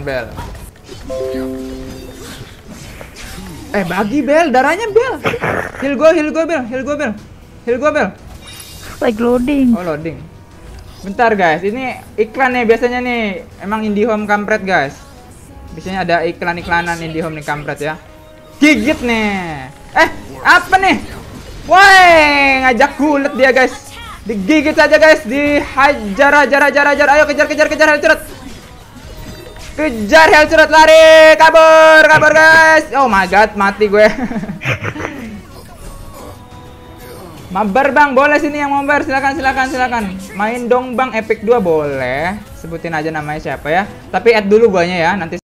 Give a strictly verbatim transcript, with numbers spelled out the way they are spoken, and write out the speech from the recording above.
Bel. Eh bagi Bel, darahnya Bel. Heal gue, heal gue Bel, heal gue Bel. Heal gue Bel. Like loading. Oh loading. Bentar guys, ini iklan nih biasanya nih. Emang IndiHome kampret guys. Biasanya ada iklan-iklanan IndiHome nih kampret ya. Gigit nih. Eh, apa nih? Woi, ngajak gulet dia guys. Digigit saja guys, dihajar, hajar, hajar, hajar. Ayo kejar, kejar, kejar, Hellcurut. Kejar Hellcurut, lari, kabur, kabur guys. Oh my god, mati gue. Mabar bang, boleh sini yang mabar, silakan, silakan, silakan. Main dong bang, Epic dua boleh. Sebutin aja namanya siapa ya. Tapi add dulu guanya ya, nanti